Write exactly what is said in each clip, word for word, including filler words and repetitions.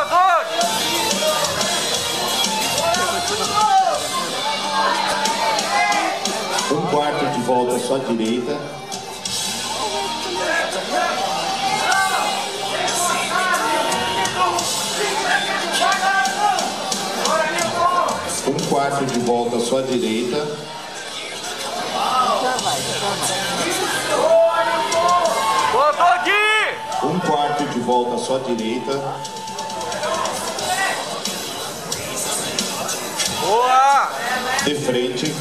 Um quarto de volta à sua direita. Um quarto de volta à sua direita. Um quarto de volta à sua direita. Boa! De frente.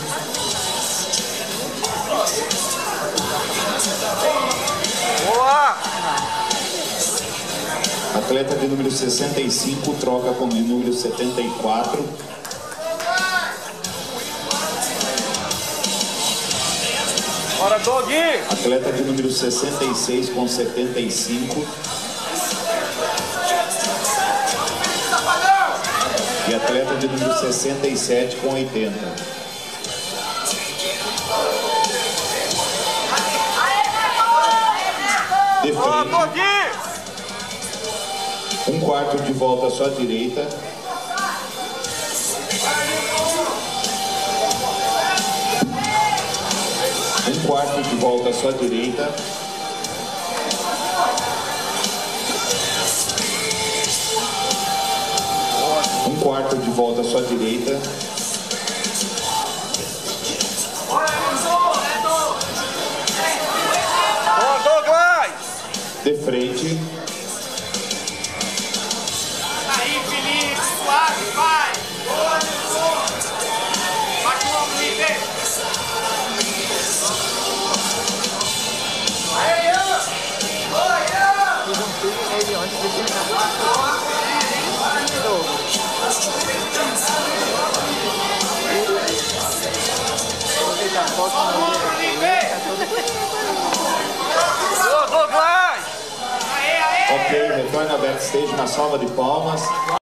Boa! Atleta de número sessenta e cinco troca com o de número setenta e quatro. Bora, Dog! Atleta de número sessenta e seis com setenta e cinco. E atleta de número sessenta e sete com oitenta. De frente. Um quarto de volta à sua direita. Um quarto de volta à sua direita. Um quarto de volta à sua direita. Boa, Douglas! De frente. Aí, Felipe, suave, vai! Boa, boa! Bate o ombro, Felipe! Aí, Ian! Boa, Ian! Fiz um pique nele ontem, que ele Ok, retorna ao backstage, uma salva de palmas.